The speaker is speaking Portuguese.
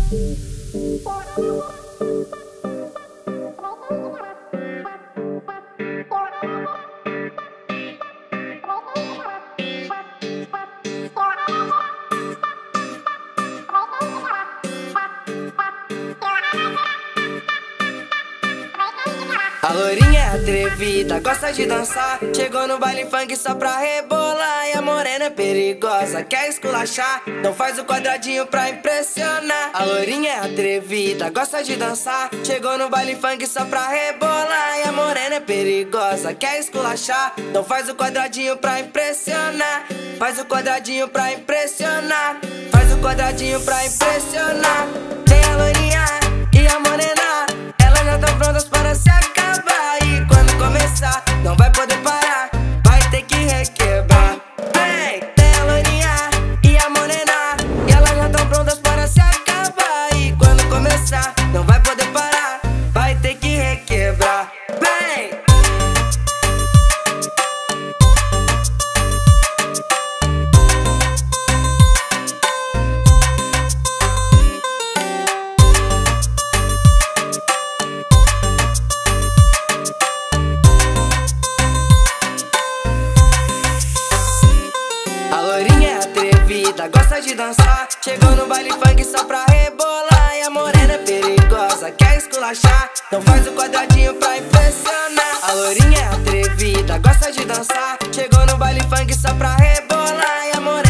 A loirinha é atrevida, gosta de dançar. Chegou no baile funk só pra rebolar. E a morena é perigosa, quer esculachar. Não faz o quadradinho pra impressionar. A loirinha é atrevida, gosta de dançar. Chegou no baile funk só pra rebolar. E a morena é perigosa, quer esculachar. Não faz o quadradinho pra impressionar. Faz o quadradinho pra impressionar. Faz o quadradinho pra impressionar. Tem a loirinha e a morena, elas já tão prontas para se acabar. E quando começar, não vai poder parar, vai ter que requebrar. Hey, tem a loirinha e a morena, e elas já tão prontas para se acabar. E quando começar, não vai poder parar, vai ter que requebrar. Vem! A loirinha é atrevida, gosta de dançar. Chegou no baile funk só pra rebolar. E a morena é perigosa, quer esculachar. Não faz o quadradinho pra impressionar. A loirinha é atrevida, gosta de dançar. Chegou no baile funk só pra rebolar. E a morena